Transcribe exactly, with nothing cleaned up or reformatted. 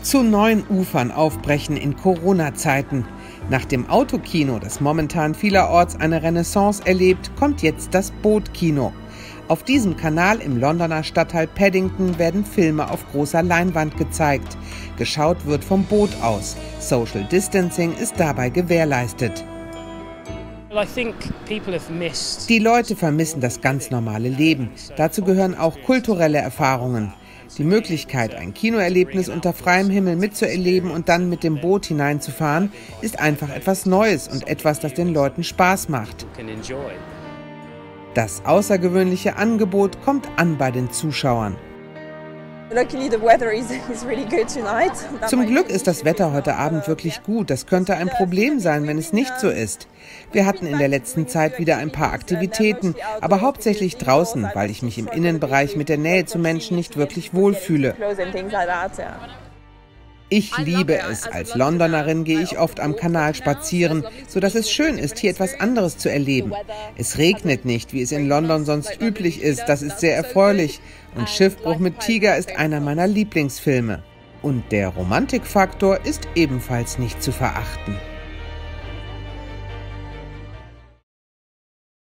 Zu neuen Ufern aufbrechen in Corona-Zeiten. Nach dem Autokino, das momentan vielerorts eine Renaissance erlebt, kommt jetzt das Bootkino. Auf diesem Kanal im Londoner Stadtteil Paddington werden Filme auf großer Leinwand gezeigt. Geschaut wird vom Boot aus. Social Distancing ist dabei gewährleistet. Die Leute vermissen das ganz normale Leben. Dazu gehören auch kulturelle Erfahrungen. Die Möglichkeit, ein Kinoerlebnis unter freiem Himmel mitzuerleben und dann mit dem Boot hineinzufahren, ist einfach etwas Neues und etwas, das den Leuten Spaß macht. Das außergewöhnliche Angebot kommt an bei den Zuschauern. Zum Glück ist das Wetter heute Abend wirklich gut. Das könnte ein Problem sein, wenn es nicht so ist. Wir hatten in der letzten Zeit wieder ein paar Aktivitäten, aber hauptsächlich draußen, weil ich mich im Innenbereich mit der Nähe zu Menschen nicht wirklich wohlfühle. Ich liebe es. Als Londonerin gehe ich oft am Kanal spazieren, sodass es schön ist, hier etwas anderes zu erleben. Es regnet nicht, wie es in London sonst üblich ist. Das ist sehr erfreulich. Und Schiffbruch mit Tiger ist einer meiner Lieblingsfilme. Und der Romantikfaktor ist ebenfalls nicht zu verachten.